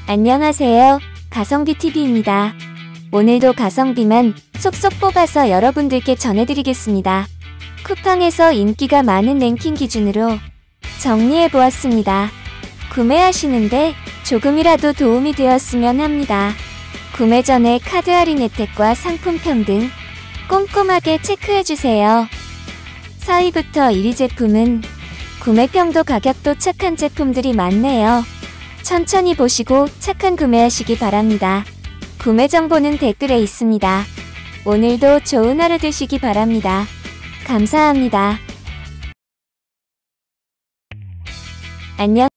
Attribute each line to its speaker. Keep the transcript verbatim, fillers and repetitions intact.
Speaker 1: 안녕하세요. 가성비티비입니다. 오늘도 가성비만 쏙쏙 뽑아서 여러분들께 전해드리겠습니다. 쿠팡에서 인기가 많은 랭킹 기준으로 정리해보았습니다. 구매하시는데 조금이라도 도움이 되었으면 합니다. 구매 전에 카드 할인 혜택과 상품평 등 꼼꼼하게 체크해주세요. 사 위부터 일 위 제품은 구매평도 가격도 착한 제품들이 많네요. 천천히 보시고 착한 구매하시기 바랍니다. 구매 정보는 댓글에 있습니다. 오늘도 좋은 하루 되시기 바랍니다. 감사합니다. 안녕.